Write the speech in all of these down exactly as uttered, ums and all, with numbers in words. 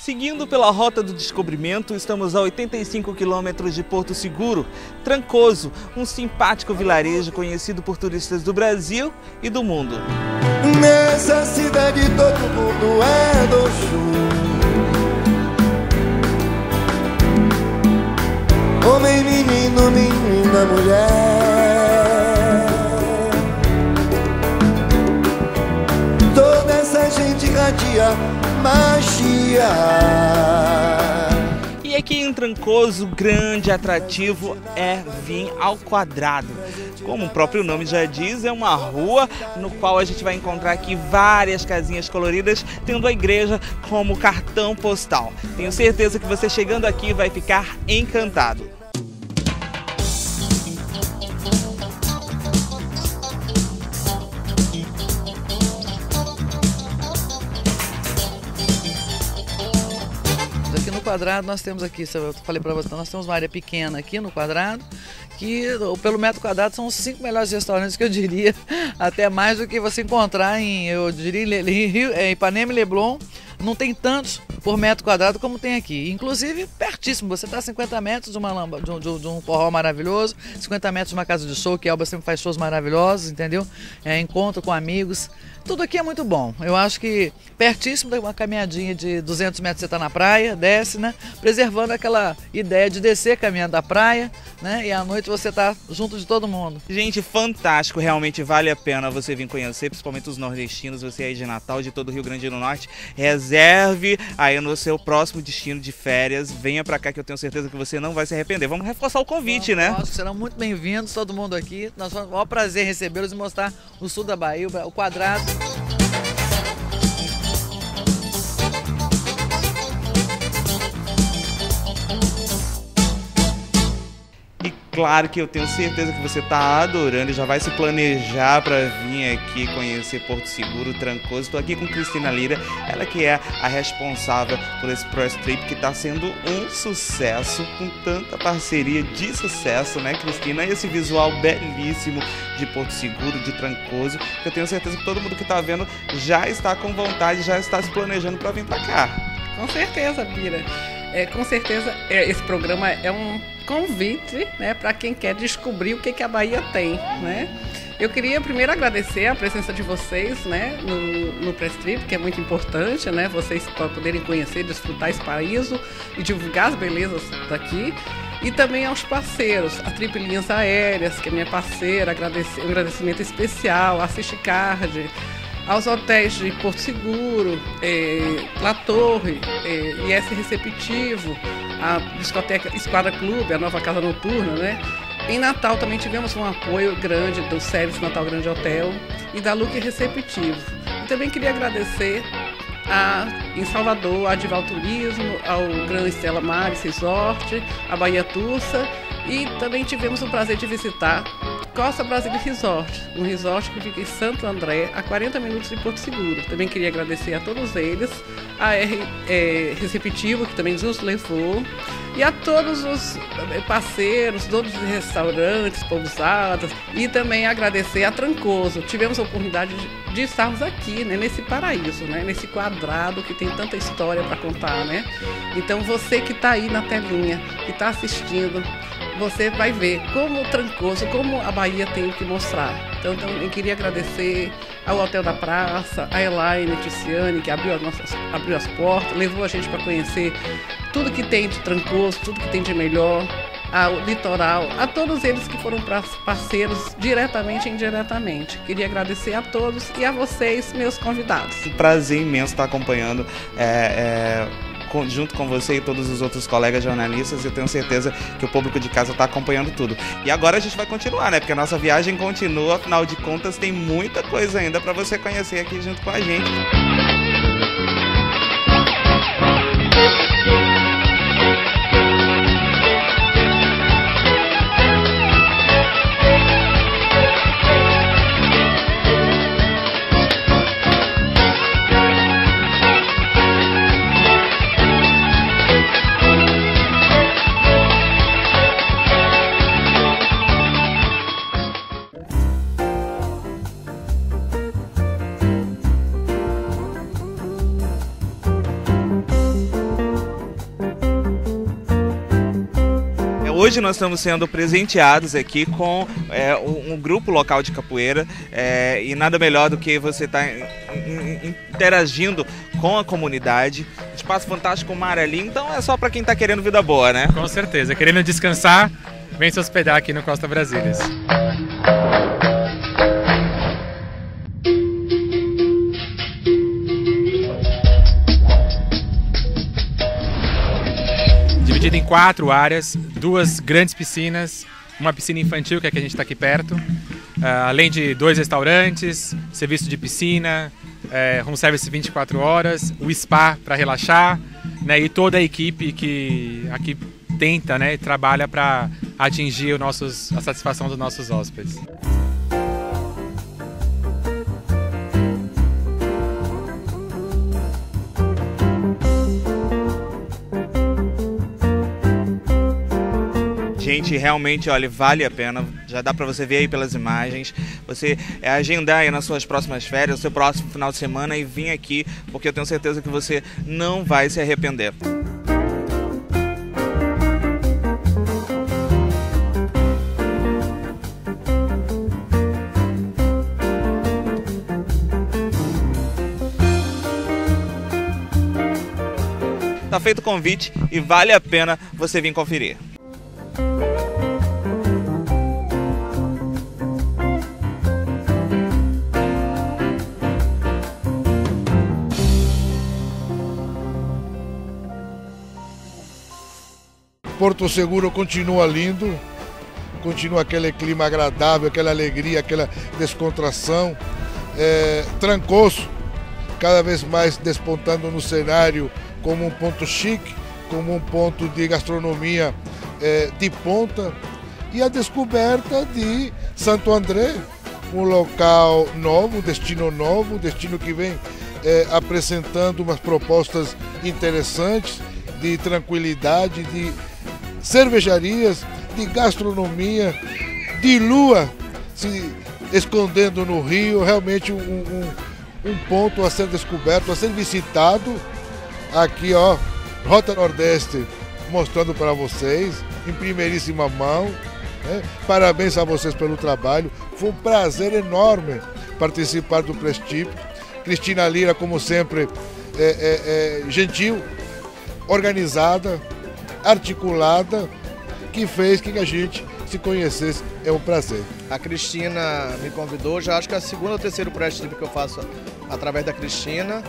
Seguindo pela Rota do Descobrimento, estamos a oitenta e cinco quilômetros de Porto Seguro, Trancoso, um simpático vilarejo conhecido por turistas do Brasil e do mundo. Nessa cidade todo mundo é do sul. Homem, menino, menina, mulher. Toda essa gente radia magia. E aqui em Trancoso, o grande atrativo é vir ao quadrado. Como o próprio nome já diz, é uma rua no qual a gente vai encontrar aqui várias casinhas coloridas, tendo a igreja como cartão postal. Tenho certeza que você chegando aqui vai ficar encantado. Aqui no quadrado nós temos aqui, eu falei para você, nós temos uma área pequena aqui no quadrado, que pelo metro quadrado são os cinco melhores restaurantes que eu diria, até mais do que você encontrar em, eu diria, em, Rio, em Ipanema e Leblon. Não tem tantos por metro quadrado como tem aqui. Inclusive, pertíssimo. Você está a cinquenta metros de, uma lamba, de, um, de um forró maravilhoso, cinquenta metros de uma casa de show, que a Elba sempre faz shows maravilhosos, entendeu? É, encontro com amigos. Tudo aqui é muito bom. Eu acho que pertíssimo, uma caminhadinha de duzentos metros você está na praia, desce, né? Preservando aquela ideia de descer caminhando da praia, né? E à noite você está junto de todo mundo. Gente, fantástico. Realmente vale a pena você vir conhecer, principalmente os nordestinos, você aí de Natal, de todo o Rio Grande do Norte. Reserve aí no seu próximo destino de férias. Venha pra cá que eu tenho certeza que você não vai se arrepender. Vamos reforçar o convite, Vamos, né? Acho que serão muito bem-vindos, todo mundo aqui. Nós vamos, é um maior prazer recebê-los e mostrar o sul da Bahia, o quadrado. Claro que eu tenho certeza que você está adorando e já vai se planejar para vir aqui conhecer Porto Seguro, Trancoso. Estou aqui com Cristina Lira, ela que é a responsável por esse Press Trip que está sendo um sucesso, com tanta parceria de sucesso, né, Cristina? E esse visual belíssimo de Porto Seguro, de Trancoso, que eu tenho certeza que todo mundo que está vendo já está com vontade, já está se planejando para vir para cá. Com certeza, Bira. É, com certeza, é, esse programa é um convite, né, para quem quer descobrir o que, que a Bahia tem, né? Eu queria primeiro agradecer a presença de vocês, né, no, no Press Trip, que é muito importante, né, vocês poderem conhecer, desfrutar esse paraíso e divulgar as belezas daqui. E também aos parceiros, a Trip Linhas Aéreas, que é minha parceira, agradecer, um agradecimento especial, a Assisticard, aos hotéis de Porto Seguro, é, La Torre, é, I S Receptivo, a discoteca Esquadra Clube, a nova casa noturna, né? Em Natal também tivemos um apoio grande do Service Natal Grande Hotel e da Look Receptivo. E também queria agradecer a, em Salvador, a Dival Turismo, ao Gran Estela Mares Resort, a Bahia Tursa, e também tivemos o prazer de visitar Costa Brasília Resort, um resort que fica em Santo André, a quarenta minutos de Porto Seguro. Também queria agradecer a todos eles, a R é, Receptivo, que também nos levou, e a todos os parceiros, todos os restaurantes, pousadas, e também agradecer a Trancoso. Tivemos a oportunidade de, de estarmos aqui, né, nesse paraíso, né, nesse quadrado que tem tanta história para contar, né? Então você que está aí na telinha, que está assistindo, você vai ver como Trancoso, como a Bahia tem o que mostrar. Então, então eu queria agradecer ao Hotel da Praça, a Elaine Ticiane, que abriu as, nossas, abriu as portas, levou a gente para conhecer tudo que tem de Trancoso, tudo que tem de melhor, ao litoral, a todos eles que foram parceiros diretamente e indiretamente. Queria agradecer a todos e a vocês, meus convidados. Um prazer imenso estar acompanhando é, é... junto com você e todos os outros colegas jornalistas. Eu tenho certeza que o público de casa está acompanhando tudo. E agora a gente vai continuar, né? Porque a nossa viagem continua, afinal de contas tem muita coisa ainda para você conhecer aqui junto com a gente. hoje nós estamos sendo presenteados aqui com é, um, um grupo local de capoeira é, e nada melhor do que você estar interagindo com a comunidade. Espaço fantástico, mar ali, então é só para quem está querendo vida boa, né? Com certeza, querendo descansar, vem se hospedar aqui no Costa Brasílias. Dividido em quatro áreas, duas grandes piscinas, uma piscina infantil, que é a que a gente está aqui perto, uh, além de dois restaurantes, serviço de piscina, uh, room service vinte e quatro horas, o spa para relaxar, né, e toda a equipe que aqui tenta, né, e trabalha para atingir o nossos, a satisfação dos nossos hóspedes. Gente, realmente, olha, vale a pena, já dá para você ver aí pelas imagens, você agendar aí nas suas próximas férias, no seu próximo final de semana e vir aqui, porque eu tenho certeza que você não vai se arrepender. Tá feito o convite e vale a pena você vir conferir. Porto Seguro continua lindo, continua aquele clima agradável, aquela alegria, aquela descontração. É, Trancoso, cada vez mais despontando no cenário como um ponto chique, como um ponto de gastronomia é, de ponta. E a descoberta de Santo André, um local novo, um destino novo, um destino que vem é, apresentando umas propostas interessantes de tranquilidade, de cervejarias, de gastronomia, de lua se escondendo no rio, realmente um, um, um ponto a ser descoberto, a ser visitado. Aqui, ó, Rota Nordeste mostrando para vocês, em primeiríssima mão, né? Parabéns a vocês pelo trabalho, foi um prazer enorme participar do Press Trip. Cristina Lira, como sempre, é, é, é, gentil, organizada, articulada, que fez que a gente se conhecesse. É um prazer. A Cristina me convidou, já acho que é a segunda ou terceiro Press Trip que eu faço através da Cristina.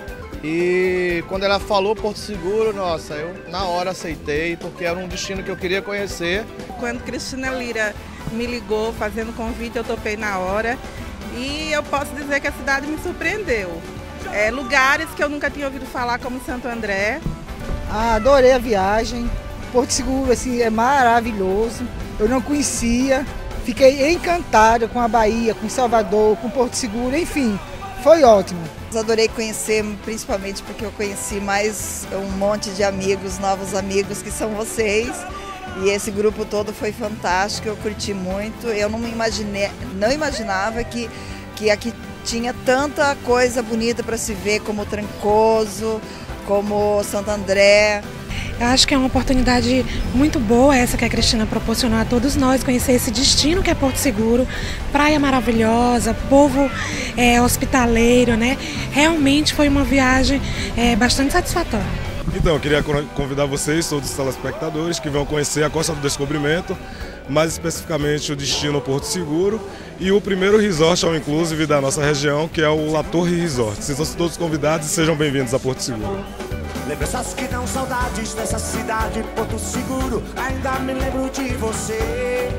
E quando ela falou Porto Seguro, nossa, eu na hora aceitei, porque era um destino que eu queria conhecer. Quando Cristina Lira me ligou fazendo convite, eu topei na hora. E eu posso dizer que a cidade me surpreendeu. É, lugares que eu nunca tinha ouvido falar, como Santo André. Ah, adorei a viagem. Porto Seguro assim, é maravilhoso. Eu não conhecia. Fiquei encantada com a Bahia, com Salvador, com Porto Seguro, enfim, foi ótimo. Adorei conhecer, principalmente porque eu conheci mais um monte de amigos, novos amigos que são vocês. E esse grupo todo foi fantástico, eu curti muito. Eu não imaginei, não imaginava que, que aqui tinha tanta coisa bonita para se ver, como Trancoso, como Santo André. Eu acho que é uma oportunidade muito boa essa que a Cristina proporcionou a todos nós, conhecer esse destino que é Porto Seguro, praia maravilhosa, povo é, hospitaleiro, né? Realmente foi uma viagem é, bastante satisfatória. Então, eu queria convidar vocês, todos os telespectadores, que vão conhecer a Costa do Descobrimento, mais especificamente o destino Porto Seguro e o primeiro resort all inclusive da nossa região, que é o La Torre Resort. Vocês são todos convidados e sejam bem-vindos a Porto Seguro. Lembranças que dão saudades dessa cidade, Porto Seguro, ainda me lembro de você.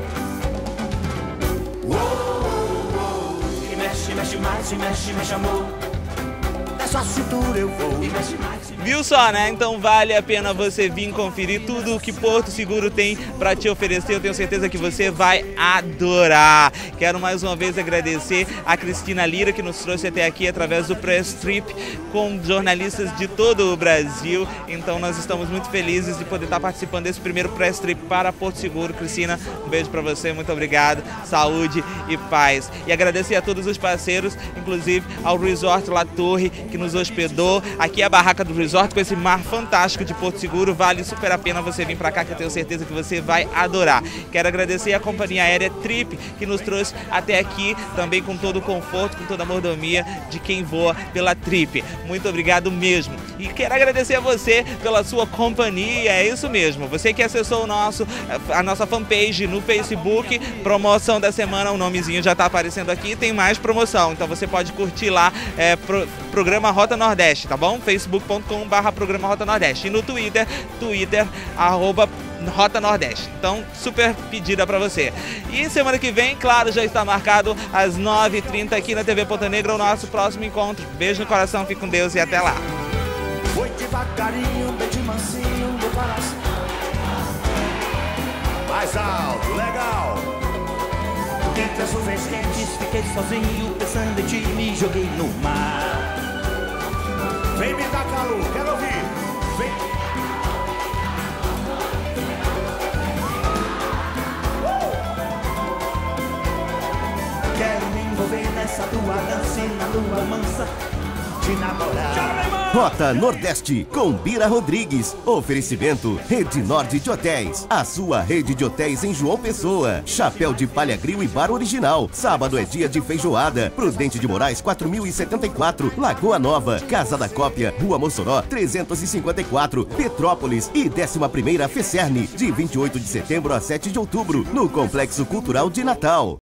Oh, oh, oh. E mexe, mexe mais, e mexe, mexe amor. Dessa cintura eu vou. E mexe mais. Viu só, né? Então vale a pena você vir conferir tudo o que Porto Seguro tem para te oferecer. Eu tenho certeza que você vai adorar. Quero mais uma vez agradecer a Cristina Lira, que nos trouxe até aqui através do Press Trip, com jornalistas de todo o Brasil. Então nós estamos muito felizes de poder estar participando desse primeiro Press Trip para Porto Seguro. Cristina, um beijo para você, muito obrigado. Saúde e paz. E agradecer a todos os parceiros, inclusive ao Resort La Torre, que nos hospedou. Aqui é a barraca do resort com esse mar fantástico de Porto Seguro. Vale super a pena você vir para cá, que eu tenho certeza que você vai adorar. Quero agradecer a companhia aérea Trip, que nos trouxe até aqui, também com todo o conforto, com toda a mordomia de quem voa pela Trip. Muito obrigado mesmo. E quero agradecer a você pela sua companhia, é isso mesmo. Você que acessou o nosso, a nossa fanpage no Facebook, promoção da semana, o nomezinho já está aparecendo aqui, tem mais promoção. Então você pode curtir lá, é, pro, programa Rota Nordeste, tá bom? facebook ponto com barra programa Rota Nordeste. E no Twitter, Twitter, arroba Rota Nordeste. Então, super pedida pra você. E semana que vem, claro, já está marcado às nove e trinta aqui na T V Ponta Negra o nosso próximo encontro. Beijo no coração, fique com Deus e até lá. Foi devagarinho, bem de mansinho, meu coração. Mais alto, legal. Entre as nuvens quentes, fiquei sozinho, pensando em ti, me joguei no mar. Vem me dar calor, quero ouvir. Vem. Quero me envolver nessa tua dança e na lua mansa de namorar. Rota Nordeste com Bira Rodrigues. Oferecimento Rede Norte de Hotéis. A sua rede de hotéis em João Pessoa. Chapéu de Palha Grill e Bar Original. Sábado é dia de feijoada. Prudente de Moraes quatro mil e setenta e quatro. Lagoa Nova. Casa da Cópia. Rua Mossoró trezentos e cinquenta e quatro. Petrópolis. E décima primeira FECERN. De vinte e oito de setembro a sete de outubro. No Complexo Cultural de Natal.